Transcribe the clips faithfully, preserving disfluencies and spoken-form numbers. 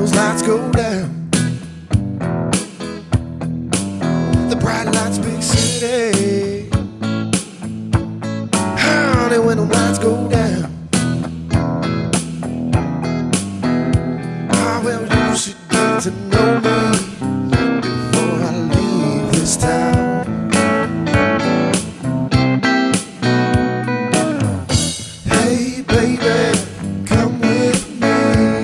those lights go down, the bright lights, big city. Honey, when the lights go down, oh, well, you should get to know me before I leave this town. Hey, baby, come with me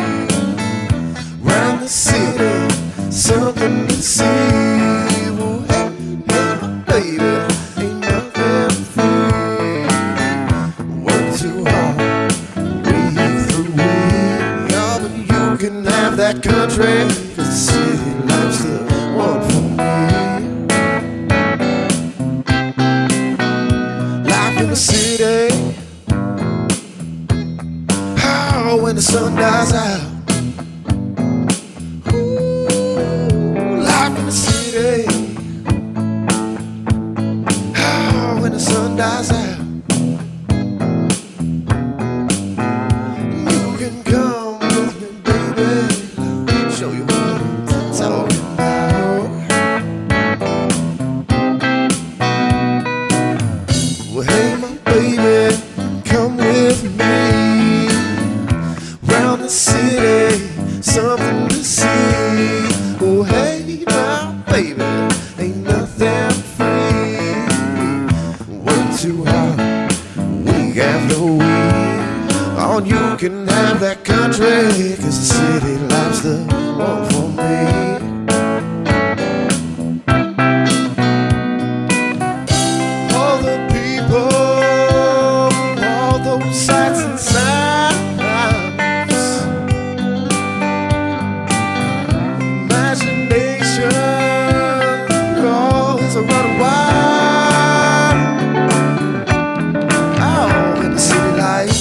round the city, something to see. Well, hey, yeah, baby, ain't nothing free. Work too hard, breathe through weed. Yeah, but you can have that country, 'cause the city life's the one for me. Life in the city, oh, when the sun dies out. Ooh, life in the city, oh, when the sun dies out. You can come with me, baby, I'll show you what I'm talking about. Well, hey, my baby, come with me round the city, something to see. Oh, hey, my baby, ain't nothing free. Work too hard, week after week. Oh, you can have that country, 'cause the city life's the one for me. All the people, all those sights and sounds, imagination, oh, it's a running wild. Oh, in the city life.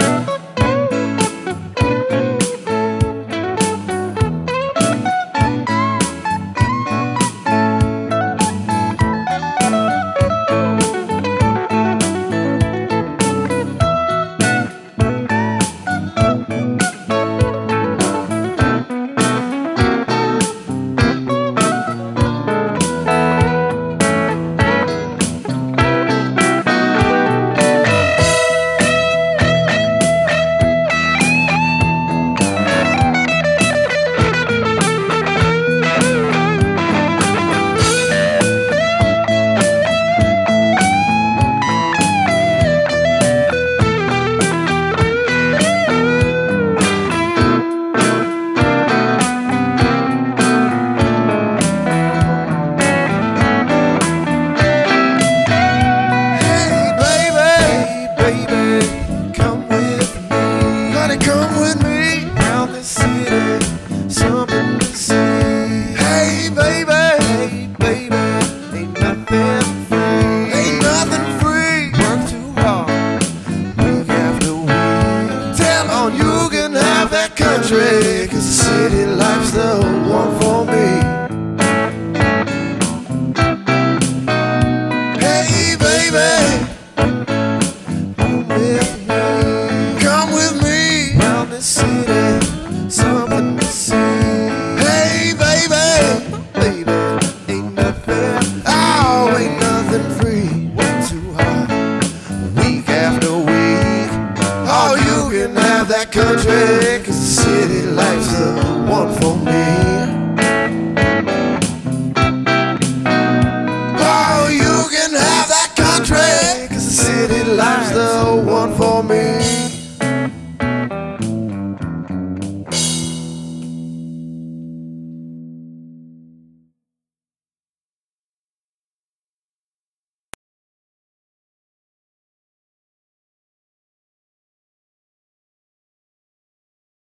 Come with me round the city, something to see. Hey, baby, hey, baby, ain't nothing free. Ain't nothing free. Work too hard, week after week. Tell on you can have that country, 'cause the city